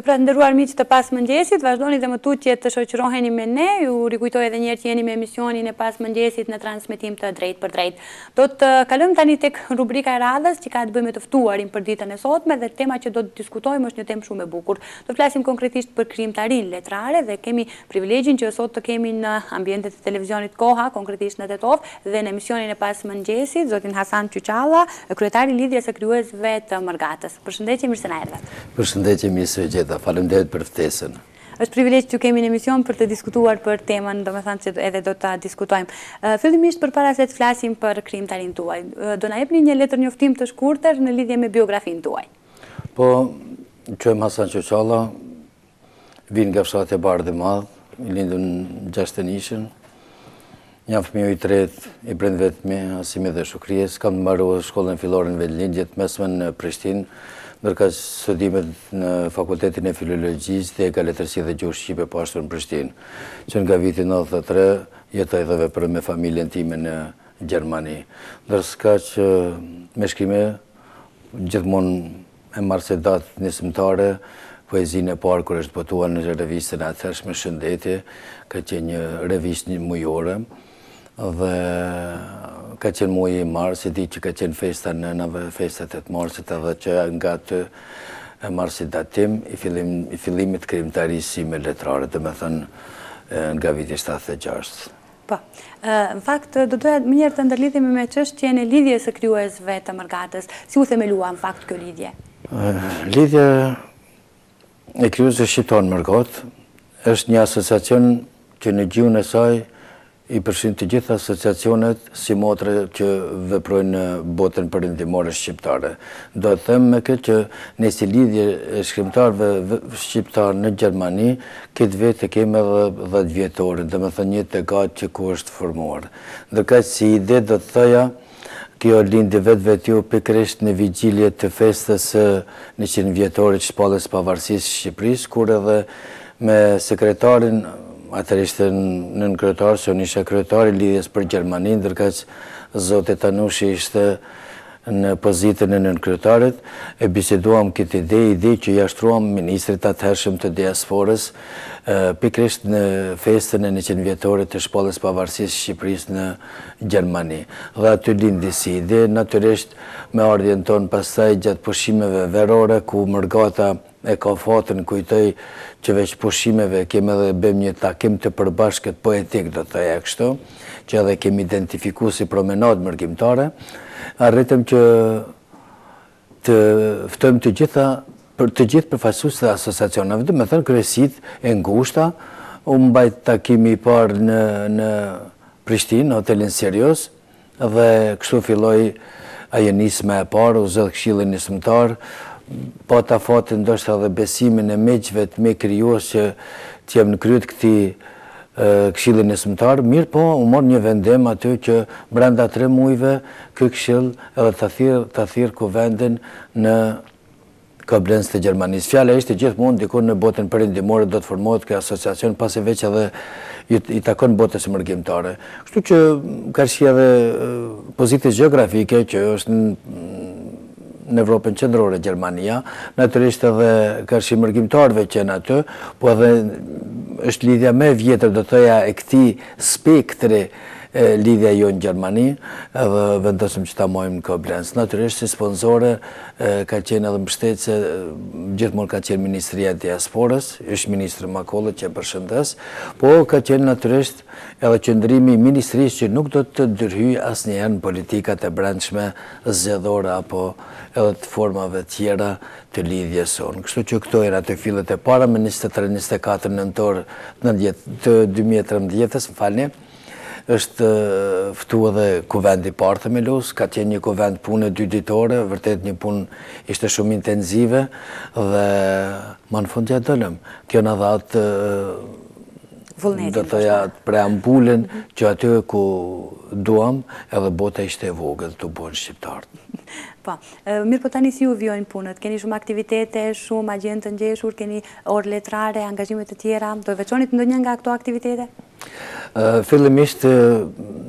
Pra të nderuar miq të pasmëngjesit, vazhdoni dhe më tutje të shoqëroheni me ne. Ju rikujtoj edhe një herë që jeni me emisionin e pasmëngjesit në transmetim të drejtë për drejtë. Do të kalojmë tani tek rubrika e radhës që ka të bëjë me të ftuarin për ditën e sotme dhe tema që do të diskutojmë është një temë shumë e bukur. Do të flasim konkretisht për krijimtarinë letrare dhe kemi privilegjin që sot të kemi në ambientet e televizionit Koha, konkretisht në Tetov dhe në emisionin e pasmëngjesit zotin Hasan Qyqalla, kryetari i lidhjes së krijuesve të Mërgatës. Përshëndetje, mirë se na erdhët. Përshëndetje, mirë se gjeta. Faleminderit për ftesën. Është privilegj që kemi në emision për të diskutuar për temën, domethënë që edhe do ta diskutojmë. Fillimisht përpara se të flasim për krijimtarinë tuaj, do na jepni një letër njoftim të shkurtër në lidhje me biografinë tuaj. Po, quhem Hasan Qyqalla, vin nga fshati i Bardhë i Madh, i lindur në Gjashtenishën. Jam fëmijë i tretë i Brendvetmi, Asimit dhe Shukrijes. Kam mbaruar shkollën fillore në Vendlindjet, mesmen në Prishtinë, ndërka studimet në Fakultetin e Filologjisë dhe ka letërsi dhe gjuhë shqipe po ashtu në Prishtinë. Që nga viti 93 jetoj dhe veproj me familjen time në Gjermani. Ndërsa që me shkrime gjithmonë e marrë se datë nisëmtare, poezinë e parë kur është botuar në revistën e atëhershme Shëndetje, ka qenë një revistë mujore dhe ka qenë muaj i marsit, di që ka qenë festa nënave, festat e të marsit, edhe që nga të marsit datim i fillimit krijimtarisë me letrare, dhe me thënë nga viti 76. Po, në fakt, do doja më njëherë të ndërlidhemi me çështjen e lidhjes së krijuesve të Mërgatës. Si u themelua në fakt kjo lidhje? Lidhja e krijuesve shqiptar Mërgat është një asociacion që në gjuhën e saj i përfshin të gjitha asociacionet si motre që veprojnë në botën perëndimore shqiptare. Do të them me këtë që ne si lidhje e shkrimtarëve shqiptar në Gjermani, këtë vetë kemi edhe 10 vjetore, dhe me thënë një tekad që ku është formuar. Ndërka si ide do të thoja, kjo lindi vetë ju pikërisht në vigjilje të festës së 100 vjetorit shpalljes pavarësisë Shqipërisë, kur edhe me sekretarin atër ishte nën kryetar, se unë isha kryetari lidhjes për Gjermani, ndërka që zotë Tanushi ishte në pozitën e nën kryetarit, e biseduam këtë ide që jashtruam ministrit atëhershëm të diasporës, pikrisht në festën e 100 vjetorit të shpalljes pavarësisë Shqipërisë në Gjermani. Dhe aty lindi si ide, natyrisht me ardhjen tonë pastaj gjatë pushimeve verore, ku Mërgata e ka fatën kujtoj që veç pushimeve kemi edhe bëjmë një takim të përbashkët poetik, do të thoya kështu, që edhe kemi identifikuar si promenadë mërgimtare, arritëm që të ftojmë të gjithë përfaqësuesit të asociacioneve, do të thënë kryesit e ngushta, u mbajt takimi i parë në Prishtinë, në hotelin Sirius, dhe kështu filloi ajenisma e parë, u zëdh këshillin nisëmtar, pa ta fatin ndoshta edhe besimin e miqve të me krijues që jem në kryet këtij këshilli nisëmtar, mirë po u mor një vendim aty që brenda 3 muajve ky këshill edhe ta thirr kuvendin në Koblenz të Gjermanisë. Fjala ishte gjithmonë diku në botën perëndimore do të formohet ky asociacion, pasi veç edhe i takon botës mërgjimtare. Kështu që ka shi edhe pozitë gjeografike që është në Evropën qendrore, Gjermania, natyrisht edhe kërshi mërgjimtarëve që në aty, po edhe është lidhja me vjetër, do të thoya e këtij spektri lidhja jo në Gjermani, edhe vendosëm që ta mojmë në Koblenz. Natyrisht si sponzore ka qenë edhe mbështetëse, gjithmonë ka qenë Ministria e Diasporës, është Ministri Makollët që e përshëndes, po ka qenë natyrisht edhe qëndrimi i ministrisë që nuk do të ndërhyjë asnjëherë në politikat e brendshme zgjedhore apo edhe të formave tjera të lidhjes sonë. Kështu që këto janë ato fillet e para me 23-24 nëntor të 2013-s, më falni, është ftu edhe kuvendi parë themelus, ka qenë një kuvend punë 2 ditore, vërtet një punë ishte shumë intenzive dhe më në fund ja dëllëm. Kjo në dhatë do të thoya preambulin që aty ku duam edhe bota ishte e vogël të bëhen shqiptarët. Po, mirë po tani si ju vjojnë punët? Keni shumë aktivitete, shumë agjentë të ngjeshur, keni orë letrare, angazhime të tjera, do e veçonit ndonjë nga këto aktivitete? Fillimisht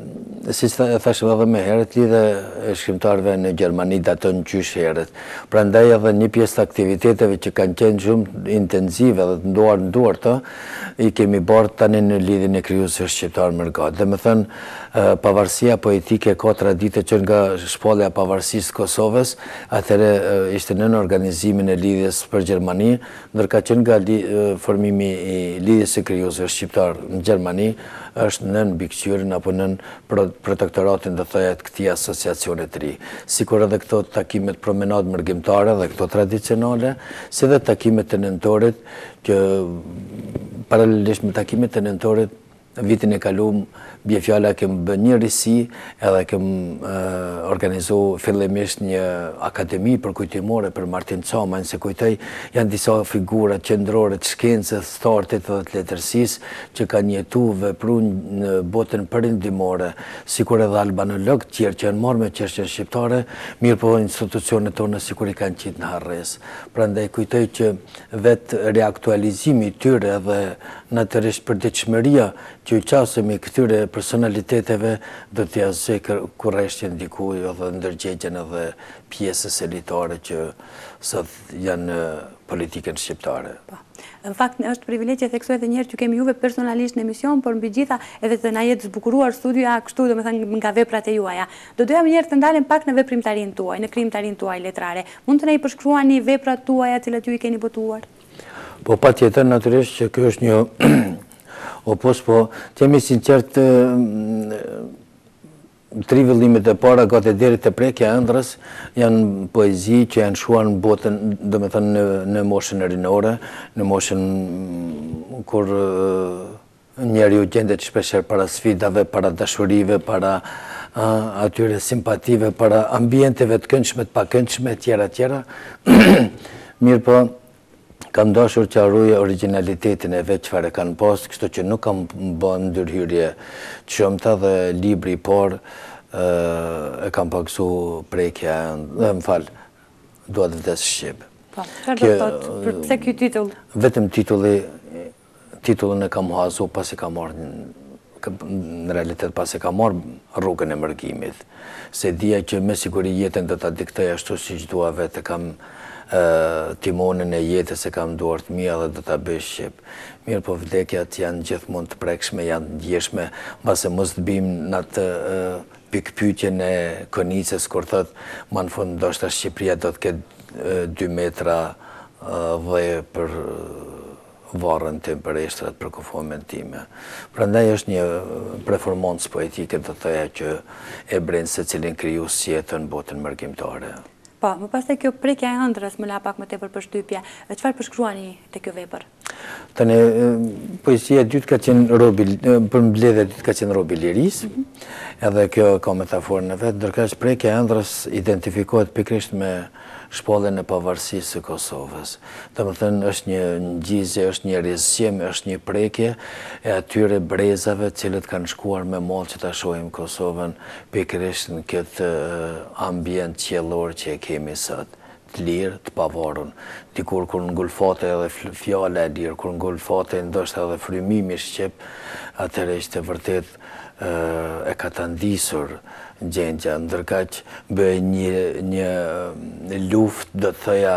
si thashë edhe me herët, lidhe e shkrimtarëve në Gjermani daton gjysh herët. Prandaj edhe një pjesë të aktiviteteve që kanë qenë shumë intensive dhe të nduar të, i kemi bërë tani në lidhjen e krijuesve shqiptar Mërgat. Dhe më thënë, pavarësia poetike ka traditë që nga shpallja pavarësisë Kosovës, atëre ishte në organizimin e lidhjes për Gjermani, ndërka që nga formimi i lidhjes së krijuesve shqiptar në Gjermani është nën mbikëqyrjen apo nën protektoratin dhe thojet këtij asociacione të ri. Sikur edhe këto takimet promenadë mërgjimtare dhe këto tradicionale, si dhe takimet të nëntorit, që paralelisht me takimet të nëntorit, vitin e kalum, bje fjala kem bë një risi edhe kem organizu fillimisht një akademi për kujtimore për Martin Cama, nëse kujtoj janë disa figurat qendrore të shkencës, të artit dhe të letërsisë që kanë jetu vepru në botën perëndimore, sikur edhe albanolog tjerë që janë marrë me çështjen shqiptare, mirë po institucionet tona sikur i kanë qitë në harres. Prandaj kujtoj që vetë reaktualizimi i tyre dhe natërisht përditshmëria që i qasemi këtyre personaliteteve do t'ja zë kurreshtjen dikuj edhe ndërgjegjen edhe pjesës elitare që sot janë në politikën shqiptare. Në fakt, është privilegje theksoj edhe njerë që kemi juve personalisht në emision, por mbi gjitha edhe të na jetë zbukuruar studioja kështu do me thënë nga veprat e juaja. Do doja më njerë të ndalem pak në veprimtarin tuaj, në krimtarin tuaj letrare. Mund të na i përshkruani veprat tuaja cilat ju i keni botuar? Po pa tjetër, natyrisht që kjo është një opos, po të jemi sinqert, tri vëllimet e para gati deri te prekja e ëndrës janë poezi që janë shuar në botën, do me thënë në moshën rinore, në moshën kur njeriu gjendet shpesher para sfidave, para dashurive, para atyre simpative, para ambienteve të këndshme, të pakëndshme, tjera. Mirë po, kam dashur që arruje originalitetin e vetë çfarë kanë pas, kështu që nuk kam bën ndërhyrje qëmta dhe libri i parë e kam paksu prekja, dhe më falë, duat vdes Shqip. Çfarë do thotë? Pse ky titull? Vetëm titullin e kam hazu pas e kam marrë në realitet pas e kam marrë rrugën e mërgimit. Se dija që me siguri jetën do ta diktoj ashtu siç dua vetë, kam timonën e jetës e kam duart mia dhe do ta bëj Shqip. Mirë po vdekjat janë gjithmonë të prekshme, janë ndjeshme, mbase mos të bim në atë pikpyetjen e Konicës kur thot ma në fund ndoshta Shqipëria do të ketë 2 metra dhe për varën tim, për eshtrat, për kufomen time. Prandaj është një performancë poetike të thoja që e bren se cilin krijues jetën botën mërgjimtare. Po, më pas të kjo prekja e ëndrës më la pak më tepër përshtypja. Çfarë përshkruani të kjo vepër? Tani, poezia e dytë ka qenë për mbledhja e dytë ka qenë robi liris, edhe kjo ka metaforën e vetë, ndërkaq prekja e ëndrës identifikohet pikërisht me shpalljen e pavarësisë së Kosovës. Domethënë është një ngjizje, është një rizqim, është një prekje e atyre brezave të cilët kanë shkuar me mall që ta shohim Kosovën pikërisht në këtë ambient qiellor që e kemi sot, të lirë, të pavarur. Dikur kur ngulfate edhe fjala e lirë, kur ngulfate ndoshta edhe frymimi shqip, atëherë ishte vërtet e ka të ndisur gjendja, ndërkaq bëj një luftë, do të thoja,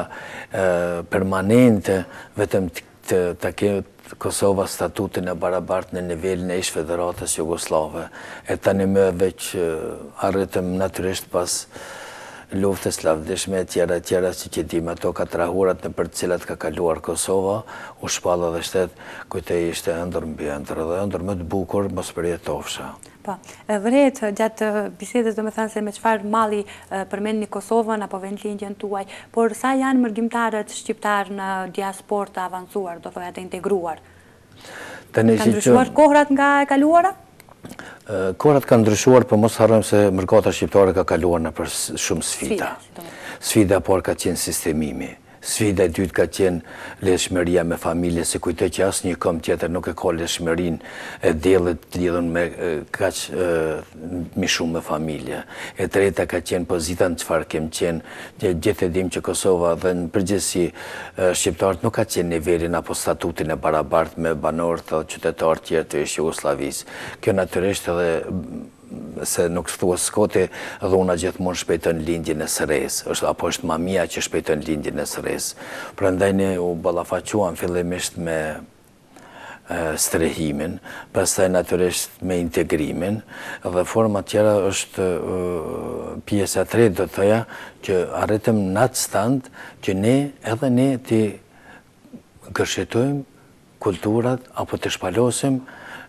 permanente, vetëm të ketë Kosova statutin e barabartë në nivelin e ish Federatës Jugoslave. E tani më veç arritëm natyrisht pas luftës lavdishme tjera si që dim ato katrahurat në për cilat ka kaluar Kosova, u shpalla dhe shtetë, kujtej ishte ëndër mbi ëndër dhe ëndër më të bukur mos përjetofsha. Po, vërejt gjatë bisedës do me thënë se me qëfar mali përmend një Kosovën apo vendlindjen tuaj, por sa janë mërgjimtarët shqiptarë në diaspor të avancuar, do thoja të integruar? Kanë ndryshuar kohrat nga e kaluara? Kohrat kanë ndryshuar, për mos harrojmë se mërgata shqiptare ka kaluar në për shumë sfida. Sfida por ka qenë sistemimi. Sfida e dytë ka qenë leshmëria me familje, se kujtoj që asë një kom tjetër nuk e ka leshmërin e delët të lidhën me kaq mi shumë me familje. E treta ka qenë pozita në qëfar kem qenë, gjithë e dim që Kosova dhe në përgjithësi shqiptarët nuk ka qenë nivelin apo statutin e barabartë me banorët dhe qytetarët tjerë të ish Jugoslavisë. Kjo natyrisht edhe se nuk thua Skoti, dhuna gjithmonë shpejton lindjen e sëres, apo është mamia që shpejton lindjen e sëres. Prandaj ne u ballafaquam fillimisht me strehimin, pastaj natyrisht me integrimin, dhe forma tjera është pjesa e tretë, do të thoja, që arritëm në atë stand që edhe ne të gërshetojmë kulturat apo të shpalosim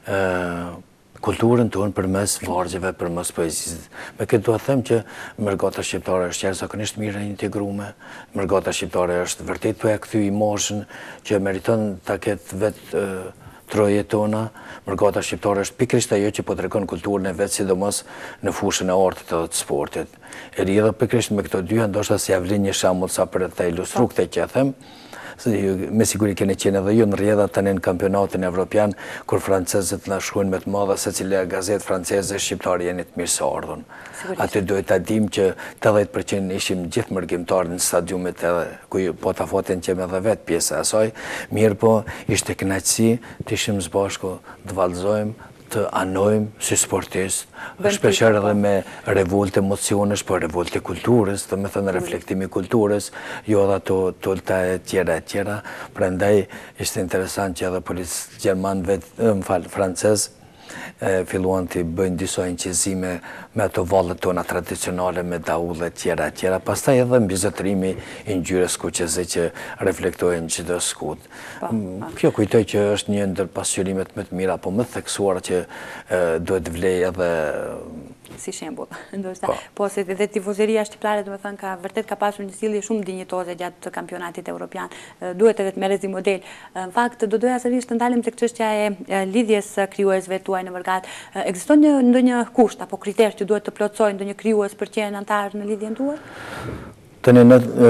kulturën tonë përmes vargjeve, përmes poezisë. Me këtë do të them që mërgata shqiptare është jashtëzakonisht mirë e integruar, mërgata shqiptare është vërtet po e kthy imazhin që meriton ta ketë vetë trojet tona. Mërgata shqiptare është pikërisht ajo që po tregon kulturën e vet, sidomos në fushën e artit edhe të sportit. E lidha pikërisht me këto dy, ndoshta si ja vlen një shembull sa për të ilustruar këtë që them. Me siguri keni qenë edhe ju në rrjedha tani në kampionatin evropian, kur francezët na shkruajnë me të madhe se cila gazetë franceze shqiptarë jeni të mirëseardhur. Aty duhet ta dimë që 80% ishim gjithë mërgjimtarë në stadiumet edhe ku po ta fatin që edhe vetë pjesë e asaj, mirë po ishte kënaqësi të ishim së bashku të vallëzojmë, të anojmë si sportist, shpeshherë edhe me revolt emocionesh, po revolt e kulturës, do të thënë reflektimi i kulturës, jo edhe ato tolta e tjera. Prandaj ishte interesant që edhe policisë gjerman francez filluan të bëjnë disa inqizime me ato vallet tona tradicionale, me daulle tjera. Pastaj edhe mbi zotërimi i ngjyrës kuqeze që reflektojnë çdo skut. Kjo kujtoj që është një ndër pasqyrimet më të mira, apo më theksuara që duhet vlej edhe si shembull, ndoshta. Po se edhe tifozëria shqiptare, domethënë vërtet ka pasur një sjellje shumë dinjitoze gjatë kampionatit evropian. Duhet edhe të merrezi model. Në fakt, do doja sërish të ndalim tek çështja e lidhjes krijuesve tuaj në Mërgat. Ekziston ndonjë kusht apo kriter që duhet të plotësojë ndonjë krijues për të qenë antar në lidhjen tuaj? Tani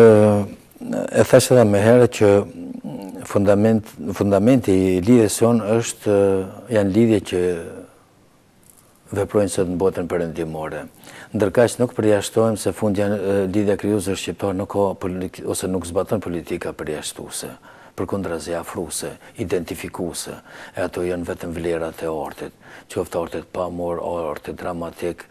e thash edhe më herët që fundamenti i lidhjes sonë janë lidhje që veprojnë sot në botën perëndimore. Ndërkaq nuk përjashtojmë se lidhja krijuesve shqiptar nuk ka ose nuk zbaton politika përjashtuese, përkundrazi afruese, identifikuese, e ato janë vetëm vlerat e artit, qoftë artit pamor, artit dramatik,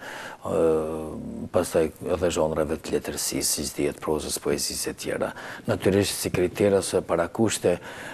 pastaj edhe zhanreve të letërsisë, siç dihet prozës, poezisë e tjera. Natyrisht si kriter ose parakushte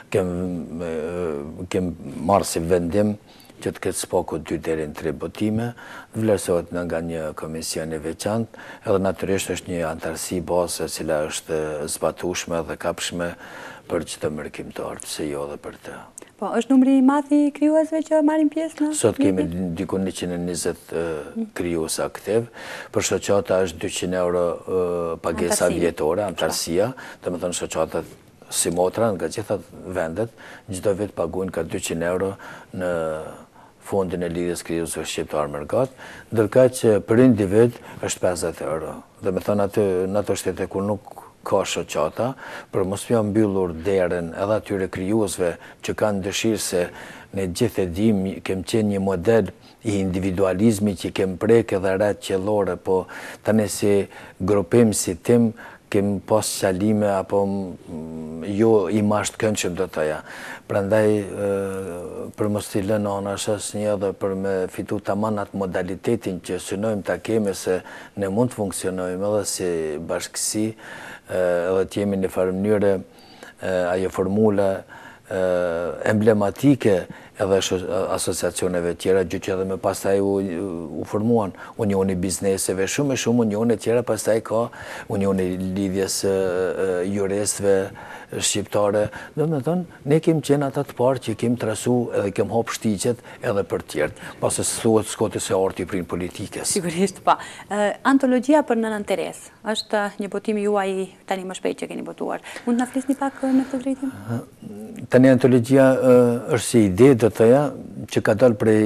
kem marrë si vendim që të ketë spaku 2 deri në 3 botime, vlerësohet nga një komision i veçantë, edhe natyrisht është një antarësi bazë e cila është zbatueshme dhe kapshme për çdo mërkimtar, pse jo edhe për të. Po, është numri i madh i krijuesve që marrin pjesë në? Sot kemi diku 120 krijues aktiv, për shoqata është 200 euro pagesa vjetore, antarësia, domethënë shoqatat si motra nga gjitha vendet, çdo vit paguajnë ka 200 euro në fondin e lidhjes krijuesve shqiptar Mërgat, ndërkaq që për individ është 50 euro. Domethënë aty në ato shtete ku nuk ka shoqata, për mos m'ja mbyllur derën edhe atyre krijuesve që kanë dëshirë, se ne gjithë e dimë kem qenë një model i individualizmit që kem prek edhe rreth qellore, po tani si grupim si tim kem pas qalime apo jo i mashtkëndshëm do të thoja. Prandaj për mos t'i lënë anash asnjë edhe për me fitu tamam atë modalitetin që synojmë ta kemi, se ne mund të funksionojmë edhe si bashkësi, edhe të jemi në farë mënyrë ajo formula emblematike edhe asociacioneve tjera, gjë që edhe me pastaj u formuan unioni bizneseve, shumë unione tjera, pastaj ka unioni lidhjes juristëve shqiptare. Domethënë, ne kemi qenë ata të parë që kemi trasu edhe kemi hap shtyqet edhe për tjerët, pasi thuhet Skoti se arti prin politikës. Sigurisht, po. Antologjia për Nënën Teresë është një botim juaj tani më shpejt që keni botuar. Mund na flisni pak në këtë drejtim? Tani antologjia është si ide, do të thoja, që ka dalë prej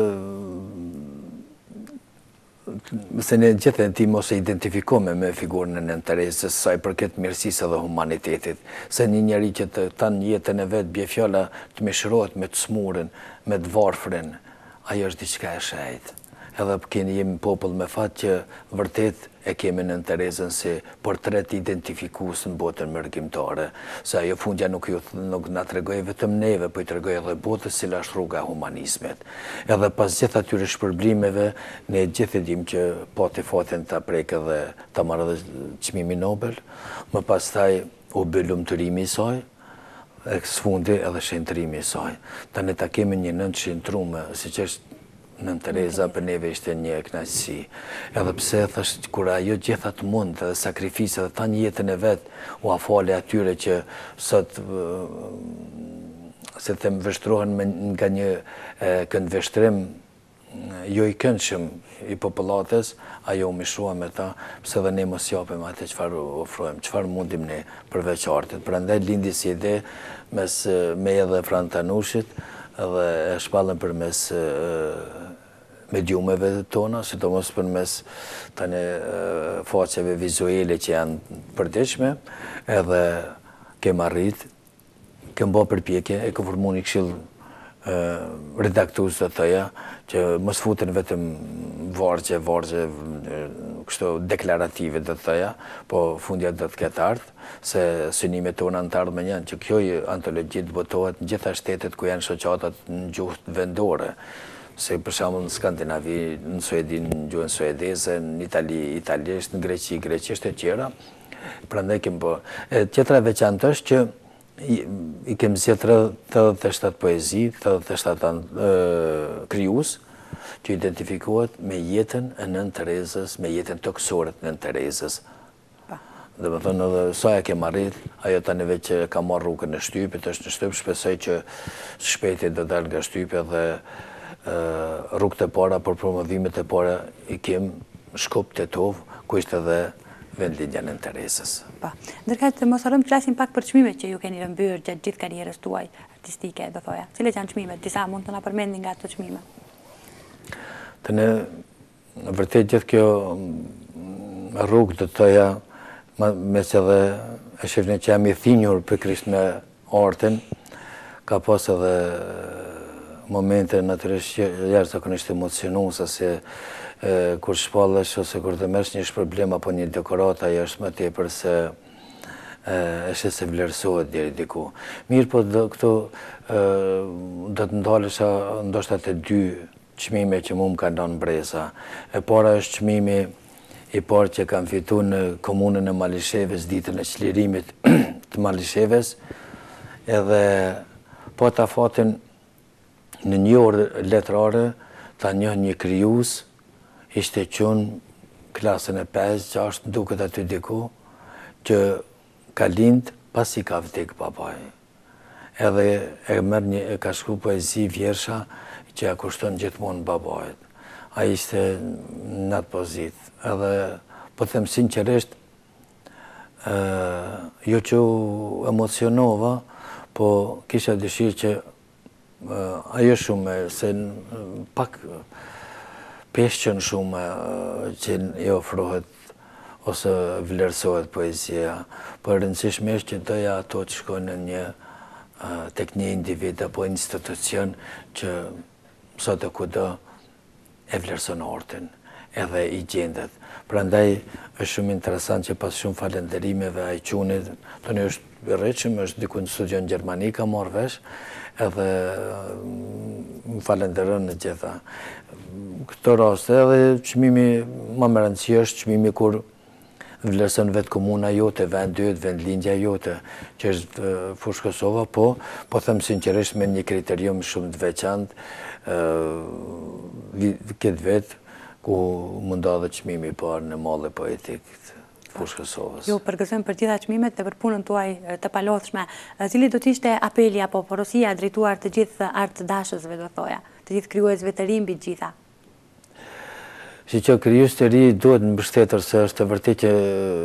se ne gjithë e ti mos e identifikome me figurën e Nënën Teresës, sa i përket mirësisë dhe humanitetit, se një njeri që të tanë jetën e vetë bje fjalla të mishërohet me të smurën, me të varfrin, ajo është diçka e shajtë. edhe keni jemi popull me fat që vërtet e kemi në Terezën si portret identifikus në botën mërgjimtare, se ajo fundja nuk nga tregoj vetëm neve, po i tregoj edhe botës cila është rruga humanizmit. Edhe pas gjithë atyre shpërblimeve, ne gjithë dim që pati fatin të prek edhe të marrë edhe çmimin Nobel, më pastaj u bë lumturimi i saj, e sfundi edhe shentrimi i saj. Tani ta kemi një nënt shentrume, siç është Nën Tereza, për neve ishte një kënaqësi. Edhe pse thash kur ajo gjitha të mund edhe sakrifisë edhe tani jetën e vet u afale atyre që sot se them vështrohen nga një këndvështrim jo i këndshëm i popullatës, ajo u mishua me ta, pse dhe ne mos japim atë çfarë ofrojmë, çfarë mundim ne përveç artit. Prandaj lindi si ide mes me edhe Fran Tanushit, edhe e shpallën përmes mediumeve tona, sidomos përmes tani faqeve vizuele që janë përditshme, edhe kem arrit, kem bë përpjekje, e kem formuar një këshill redaktues të thoja, që mos futen vetëm vargje, kështu deklarative të thoja, po fundja do të ketë ardhur, se synimet tona në të ardhmen janë që kjo antologji të botohet në gjitha shtetet ku janë shoqatat në gjuhë vendore, se për shembull në Skandinavi, në Suedi në gjuhën suedeze, në Itali italisht, në Greqi greqisht e tjera. Prandaj kem bë. Tjetra veçantë është që i kem zgjedhur 87 poezi, 87 krijues që identifikohet me jetën e Nën Terezës, me jetën toksore të Nën Terezës. Dhe më thënë edhe sa e kem arrit, ajo tani veç që ka marrë rrugën e shtypit, është në shtyp, shpresoj që shpejti do dalë nga shtypi dhe rrugët e para për promovimet e para i kem Shkup Tetov, ku ishte edhe vendlindja Nën Terezës. Ndërkët mos harrojmë të flasim pak për çmimet që ju keni rëmbyer gjatë gjithë karrierës tuaj artistike, do thoja. Cilat janë çmimet? Disa mund të na përmendni nga ato çmime? Tani vërtet gjithë kjo rrugë do të thoja, me që edhe e shifni që jam i thinjur pikërisht me artin, ka pas edhe momente natyrisht jashtëzakonisht emocionuese, se kur shpallesh ose kur të merresh një shpërblim apo një dekorat, ajo është më tepër se është se vlerësohet deri diku. Mirë, po këtu do të ndalesha ndoshta te dy çmime që më kanë dhënë breza. E para është çmimi i parë që kam fitu në komunën e Malisheves, ditën e çlirimit të Malisheves, edhe po ta fatin në një orë letrare, ta njoh një krijues, ishte qenë klasën e 5-6, duket aty diku, që ka lind pasi ka vdek babai. Edhe e ka shkruar poezi vjersha që ja kushton gjithmonë babait. Ai ishte në atë pozitë. Edhe, po them sinqerisht, jo që u emocionova, po kisha dëshirë që ajo shumë, se pak peshqen shumë që i ofrohet ose vlerësohet poezia, po e rëndësishme është që doja ato të shkojnë në tek një individ apo institucion që sot e kudo e vlerëson artin, edhe i gjendet. Prandaj është shumë interesant që pas shumë falenderimeve ai çunit, tani është i rreshëm, është diku në studion Gjermani ka marrë vesh, edhe më falenderon në gjitha. Këto raste edhe çmimi më me rëndësi është çmimi kur vlerëson vetë komuna jote, vendi yt, vendlindja jote, që është Fushë Kosova, po them sinqerisht me një kriterium shumë të veçantë, këtë vetë ku munda dhe çmimi i parë në malli poetik të Fushë Kosovës. Ju përgëzojmë për gjitha çmimet dhe për punën tuaj të palodhshme. Cili do të ishte apeli apo porosia drejtuar të gjithë artdashësve, do thoja, të gjithë krijuesve të ri mbi të gjitha? Si që krijues të ri duhet mbështetur, se është e vërtetë që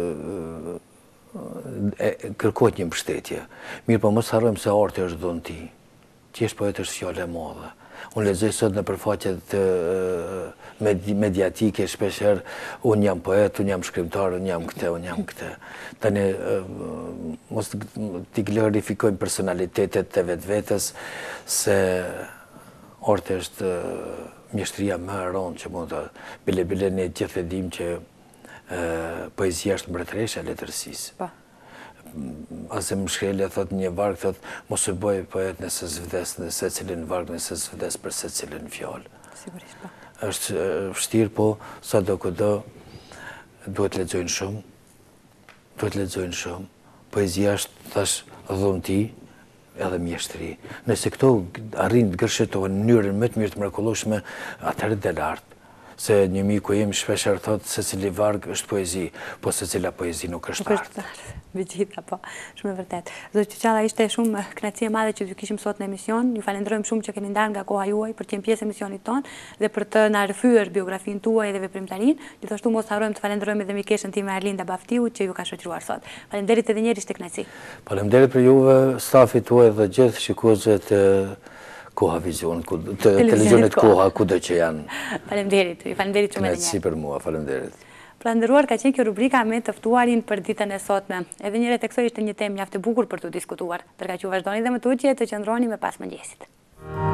kërkohet një mbështetje. Mirë, po mos harrojmë se arti është dhunti. Thjesht poet është fjalë e madhe. Unë lexoj sot në përfaqet mediatike shpeshherë, unë jam poet, unë jam shkrimtar, unë jam këtë. Tani mos t'i glorifikojmë personalitetet të vetvetes, se arti është mjeshtria më e rëndë që mund të bile ne gjithë e dim që poezia është mbretëresha e letërsisë. Azem Shkelja thot një varg, thot mos e bëj poet nëse zvdes në secilin varg, nëse zvdes për secilin fjalë. Sigurisht, po. Është vështirë, po sa do këdo duhet lexojnë shumë. Duhet lexojnë shumë. Poezia është thash dhunti edhe mjeshtri. Nëse këto arrin të gërshetohen në mënyrën më të mirë të mrekullueshme, atëherë del art. Se një miku im shpeshherë thotë se cili varg është poezi, po se cila poezi nuk është art. Me gjitha, po, shumë e vërtet. Zoti Çuçalla, ishte shumë kënaqësi e madhe që ju kishim sot në emision. Ju falenderojmë shumë që keni ndarë nga koha juaj për të qenë pjesë e emisionit tonë dhe për të na rrëfyer biografinë tuaj dhe veprimtarinë. Gjithashtu mos harrojmë të falenderojmë edhe mikeshën time Arlinda Baftiu që ju ka shoqëruar sot. Faleminderit edhe një herë, ishte kënaqësi. Faleminderit për juve, stafit tuaj dhe gjithë shikuesët e Koha Vizion, televizionit Koha, kudo që janë. Faleminderit, ju falenderit shumë edhe një herë. Kënaqësi për mua, faleminderit. Pra ndëruar, ka qenë kjo rubrika me të ftuarin për ditën e sotme. Edhe një herë teksoj ishte një temë mjaft e bukur për të diskutuar. Ndërkaq ju vazhdoni dhe më tutje të qëndroni me Pas Mëngjesit.